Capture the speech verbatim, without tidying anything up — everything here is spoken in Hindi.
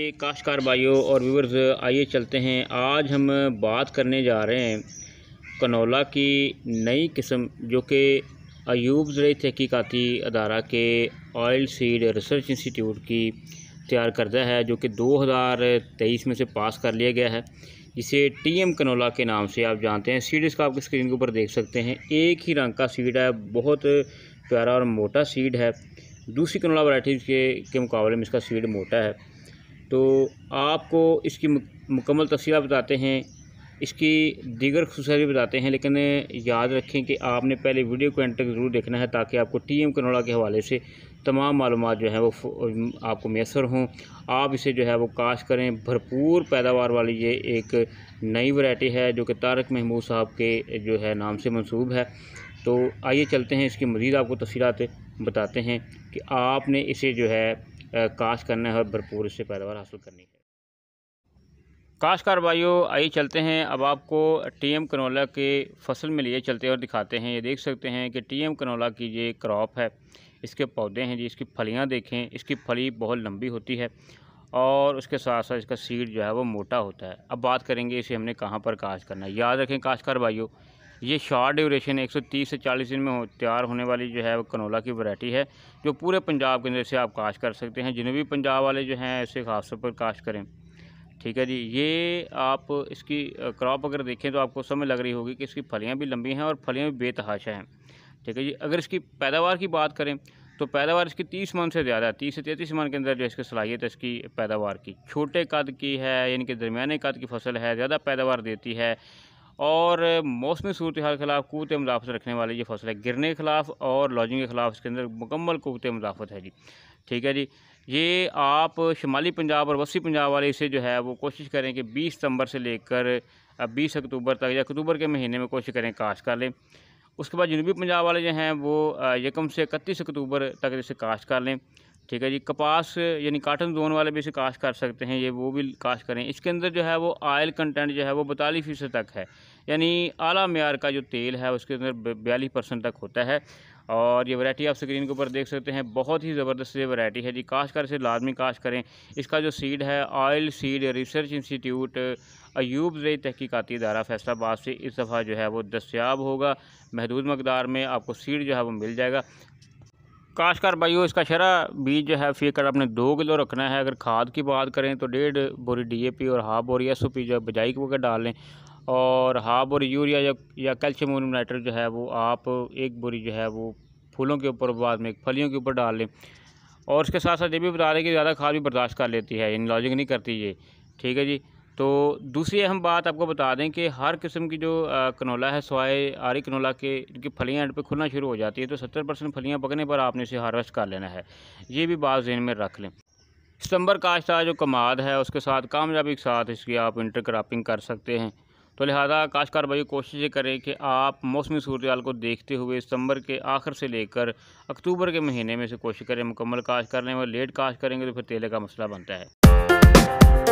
मेरे काश्तकार भाइयों और व्यूवर्स, आइए चलते हैं। आज हम बात करने जा रहे हैं कनोला की नई किस्म जो कि अयूब ज़राई तहकीकाती अदारा के ऑयल सीड रिसर्च इंस्टीट्यूट की तैयार करदा है, जो कि दो हज़ार तेईस में से पास कर लिया गया है, जिसे टी एम कनोला के नाम से आप जानते हैं। सीड इसका आपकी स्क्रीन के ऊपर देख सकते हैं। एक ही रंग का सीड है, बहुत प्यारा और मोटा सीड है। दूसरी कनोला वैराइटीज़ के के मुकाबले में इसका सीड मोटा है। तो आपको इसकी मुकम्मल तफसीलात बताते हैं, इसकी दीगर खुसूसियात भी बताते हैं, लेकिन याद रखें कि आपने पहले वीडियो को एंड तक ज़रूर देखना है ताकि आपको टी एम कनोला के हवाले से तमाम मालूमात जो है वो आपको मैसर हों। आप इसे जो है वो काश्त करें। भरपूर पैदावार वाली ये एक नई वैरायटी है जो कि तारक महमूद साहब के जो है नाम से मंसूब है। तो आइए चलते हैं, इसकी मज़ीद आपको तफसीलात बताते हैं कि आपने इसे जो है काश्त करना है और भरपूर इससे पैदावार हासिल करनी है। काश्तकार भाइयों, आइए चलते हैं। अब आपको टी एम कनोला के फसल में लिए चलते हैं और दिखाते हैं। ये देख सकते हैं कि टी एम कनोला की ये क्रॉप है, इसके पौधे हैं जी। इसकी फलियां देखें, इसकी फली बहुत लंबी होती है और उसके साथ साथ इसका सीड जो है वो मोटा होता है। अब बात करेंगे इसे हमने कहाँ पर काश्त करना है। याद रखें काश्तकार भाइयों, ये शॉर्ट ड्यूरेशन एक सौ तीस से चालीस दिन में हो, तैयार होने वाली जो है वो कनोला की वैरायटी है, जो पूरे पंजाब के अंदर से आप काश्त कर सकते हैं। जनूबी पंजाब वाले जो हैं इसे ख़ास तौर पर काश्त करें, ठीक है जी। ये आप इसकी क्रॉप अगर देखें तो आपको समझ लग रही होगी कि इसकी फलियां भी लंबी हैं और फलियां भी बेतहाशा हैं, ठीक है जी। अगर इसकी पैदावार की बात करें तो पैदावार इसकी तीस मन से ज़्यादा है। तीस से तैंतीस मन के अंदर जो इसकी सलाहियत है इसकी पैदावार की। छोटे कद की है, यानी कि दरमियाने कद की फसल है, ज़्यादा पैदावार देती है और मौसमी सूरत हाल के ख़िलाफ़ क़ुव्वत मुदाफ़त रखने वाली ये फसल है। गिरने के ख़िलाफ़ और लॉजिंग के ख़िलाफ़ इसके अंदर मुकम्मल क़ुव्वत मुदाफ़त है जी, ठीक है जी। ये आप शुमाली पंजाब और वसी पंजाब वाले इसे जो है वो कोशिश करें कि बीस सितंबर से लेकर बीस अक्टूबर तक या अक्टूबर के महीने में कोशिश करें काश्त कर लें। उसके बाद जनूबी पंजाब वाले जो हैं वो यकम से इकतीस अक्टूबर तक इसे काश्त कर लें, ठीक है जी। कपास यानी काटन जोन वाले भी इसे काश्त कर सकते हैं, ये वो भी काश्त करें। इसके अंदर जो है वो ऑयल कंटेंट जो है वो बतालीस फीसद तक है, यानी आला मेयार का जो तेल है उसके अंदर बयालीस परसेंट तक होता है। और ये वैरायटी आप स्क्रीन के ऊपर देख सकते हैं, बहुत ही ज़बरदस्त ये वैरायटी है जी। काश्तकार इसे लाजमी काश्त करें। इसका जो सीड है oil seed research institute Ayub ज़राई तहकीकाती अदारा फैसलाबाद से इस दफ़ा जो है वो दस्तयाब होगा। महदूद मकदार में आपको सीड जो है वो मिल जाएगा। काश्तकार भाइयों, इसका शरा बीज जो है फी एकड़ आपने दो किलो रखना है। अगर खाद की बात करें तो डेढ़ बोरी डी ए पी और हाफ बोरी एस ओ पी जो बिजाई को वगैरह डाल लें, और हाफ बोरी यूरिया या, या कैल्शियम अमोनियम नाइट्रेट जो है वो आप एक बोरी जो है वो फूलों के ऊपर, बाद में फलियों के ऊपर डाल लें। और इसके साथ साथ ये भी बता दें कि ज़्यादा खाद भी बर्दाश्त कर लेती है, यानी लॉजिंग नहीं करती ये, ठीक है जी। तो दूसरी अहम बात आपको बता दें कि हर किस्म की जो कनोला है, सवाए आरी कनोला के, इनकी फलियाँ एंड पे खुलना शुरू हो जाती है, तो सत्तर परसेंट फलियाँ पकने पर आपने इसे हार्वेस्ट कर लेना है। ये भी बात ज़हन में रख लें। सितंबर काश्त जो कमाद है उसके साथ कामयाबी के साथ इसकी आप इंटर क्रॉपिंग कर सकते हैं। तो लिहाजा काश्तकार भाई कोशिश ये करें कि आप मौसमी सूरत हाल को देखते हुए सितंबर के आखिर से लेकर अक्टूबर के महीने में से कोशिश करें मुकम्मल काश्त करने में। लेट काश्त करेंगे तो फिर तेले का मसला बनता है।